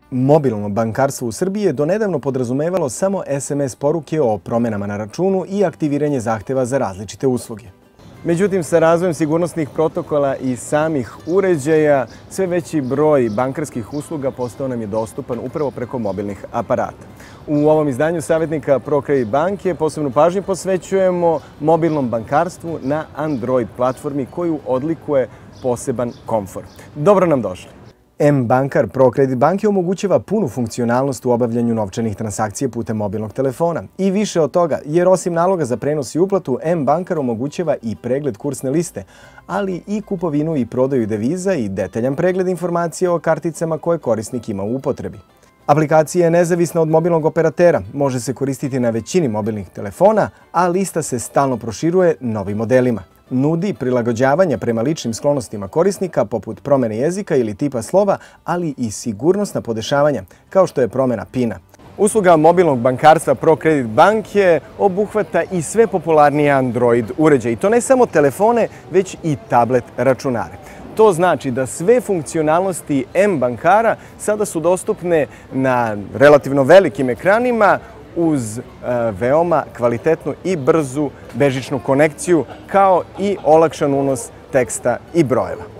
Mobilno bankarstvo u Srbiji je donedavno podrazumevalo samo SMS poruke o promenama na računu i aktiviranje zahteva za različite usluge. Međutim, sa razvojem sigurnosnih protokola i samih uređaja, sve veći broj bankarskih usluga postao nam je dostupan upravo preko mobilnih aparata. U ovom izdanju savjetnika ProCredit banke posebnu pažnju posvećujemo mobilnom bankarstvu na Android platformi koju odlikuje poseban komfor. Dobro nam došli! M-Bankar ProCredit banke omogućava punu funkcionalnost u obavljanju novčanih transakcija putem mobilnog telefona. I više od toga, jer osim naloga za prenos i uplatu, M-Bankar omogućava i pregled kursne liste, ali i kupovinu i prodaju deviza i detaljan pregled informacija o karticama koje korisnik ima u upotrebi. Aplikacija je nezavisna od mobilnog operatera, može se koristiti na većini mobilnih telefona, a lista se stalno proširuje novim modelima. Nudi prilagođavanja prema ličnim sklonostima korisnika, poput promene jezika ili tipa slova, ali i sigurnosna podešavanja, kao što je promena PIN-a. Usluga mobilnog bankarstva ProCredit banke obuhvata i sve popularnije Android uređaje, i to ne samo telefone, već i tablet računare. To znači da sve funkcionalnosti M-Bankara sada su dostupne na relativno velikim ekranima uz veoma kvalitetnu i brzu bežičnu konekciju, kao i olakšan unos teksta i brojeva.